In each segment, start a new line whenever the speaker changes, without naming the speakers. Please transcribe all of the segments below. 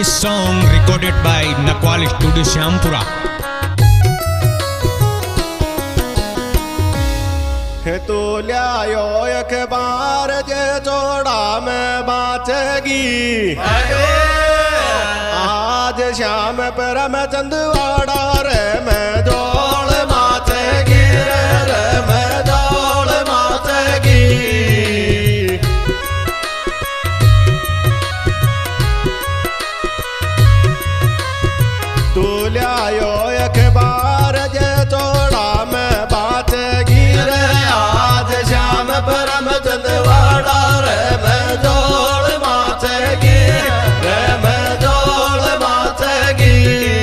This song recorded by Nakwal Studio Syampura.
तो लियायो एक बार जे जोड़ा में बाचेगी आज श्याम परम चंदवाड़ा रे में जोड़ माचेगी रे में जोड़ माचेगी तू लियायो एक बार जे जोड़ा में बाचेगी रे आज श्याम परम चंदवाड़ा रे में जोड़ माचेगी रे में जोड़ माचेगी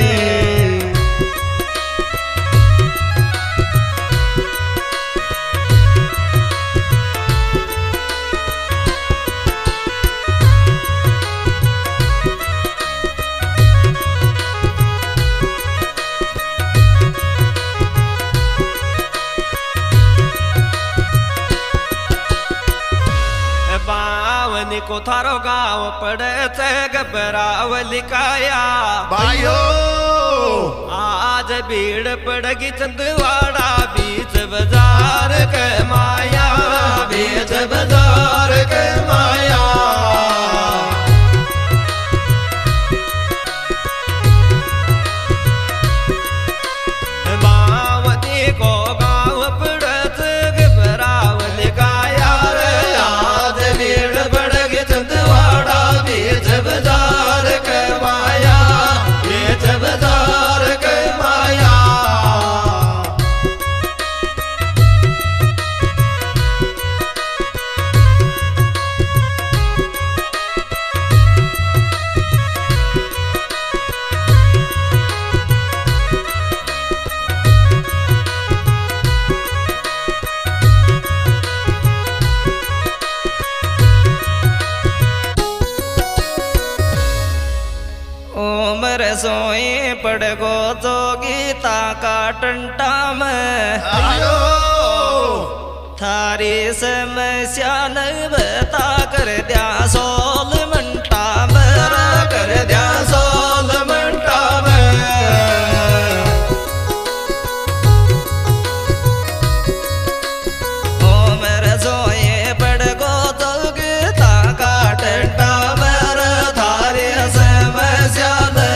को थारो गाँव पड़े थे घबरावली काया
भाइयों
आज भीड़ पड़गी चंदवाड़ा बीच बाजार के माया बीच बाजार के माया बावती को गाँव पड़े थे घबरावली काया आज भीड़ चंदवाड़ा बीच बाजार के माया बीच बाजार के माया सोए पड़ गो जो गीता का टंटा में थारी समस्या नहीं बता कर दिया सोल मंटा में कर दिया सोल मंटा में ओ मेरे सोए पड़ गो जो गीता का टंटा में थारी समस्या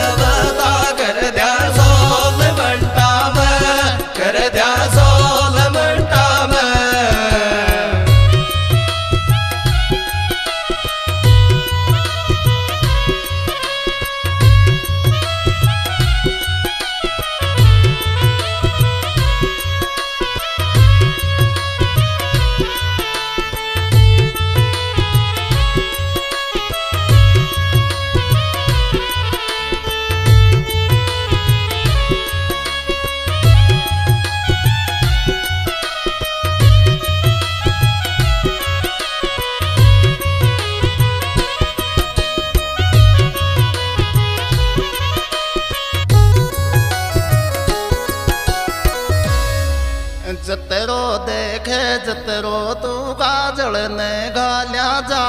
जतरो देखे जतरो तू काजल ने गालिया जा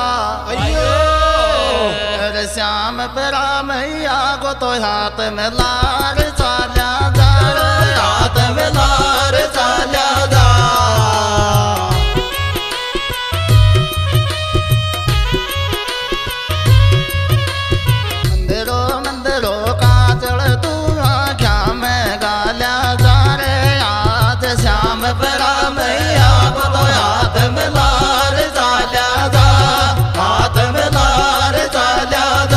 अरे श्याम परा मैया को तो हाथ में लार चालिया जा हाथ में लार चालिया जा मंदिरो मंदिरो काजल तू आख्या में गालिया जा रे आज श्याम परा मैया को तो हाथ में लार चालिया जा हाथ में लार चालिया जा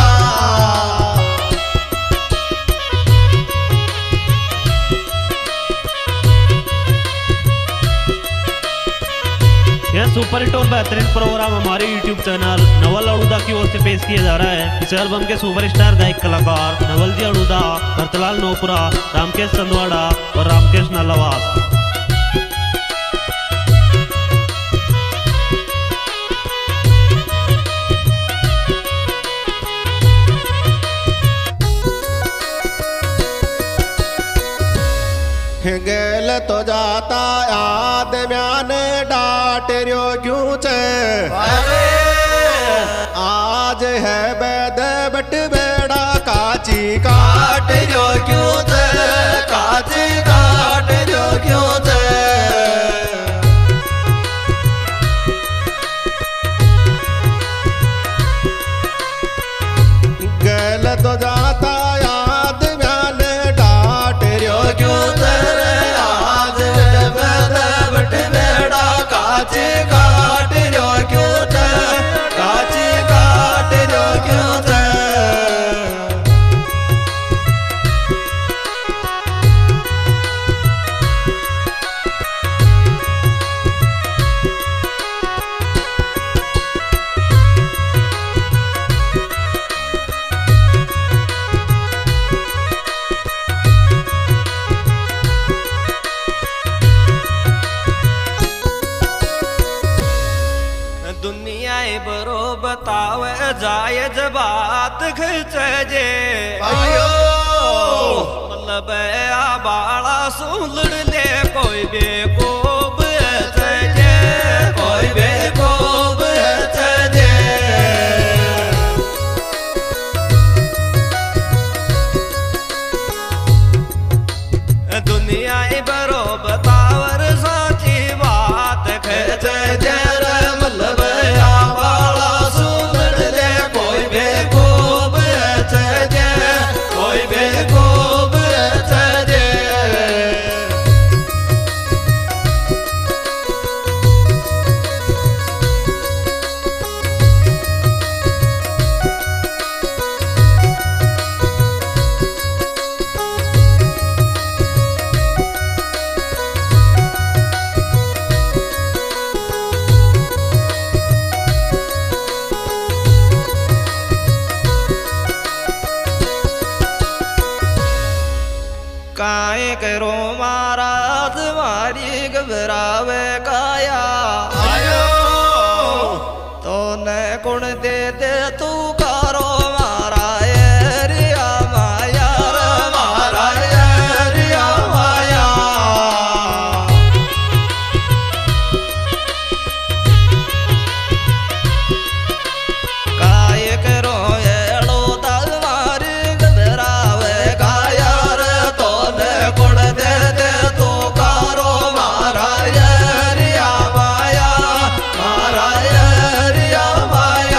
यह सुपर हिट और बेहतरीन प्रोग्राम हमारे YouTube चैनल नवल अड़ूदा की ओर से पेश किया जा रहा है। इस एल्बम के सुपरस्टार गायक कलाकार नवल जी अड़ूदा, भरतलाल नोपुरा, रामकेश चंदवाड़ा और रामकेश नलवास।
गेल तो जाता आदम्या ने डांट रियो क्यों छे आज है बेद बट बेड़ा का काची काट रो क्यों थे काची काट रो क्यों थे गल तो जाता याद म्याने डाट रो क्यों थे आज बट बेड़ा काची काट रो क्यों थे काची काट रो क्यों थे
बरो बतावे जाय बात खिंचे जे मतलब आ बाला सुलड़ ले कोई बेकोब जे कोई बेकोब जे दुनिया बरो बतावर साची बात खिंचे जे मतलब काए करो मारा तुम्हारी घबरावे काया आयो तो न गुण दे दे तू करो मारा रिया माया मारा रिया माया काए करो एड़ो तुम्हारी घबरावे काया गुण दे दे तो कारो मारा रिया माया मारा रिया माया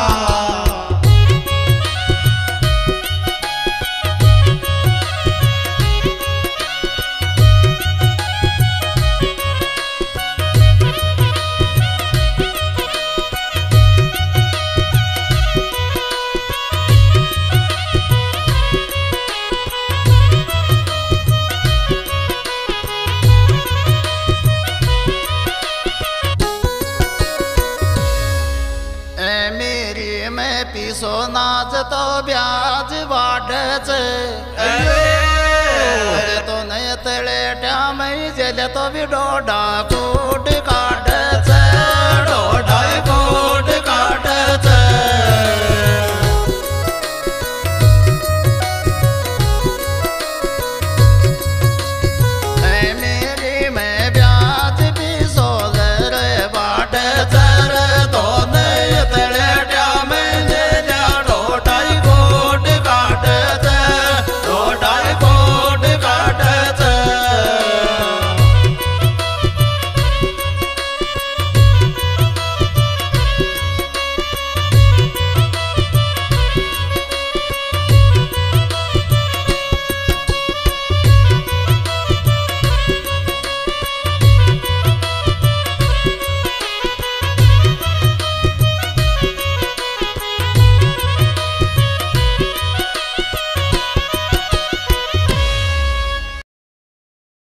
पीसो नाच तो ब्याज वाढ़ तो नए तले ट्याम जल तो भी डोडा कूट काट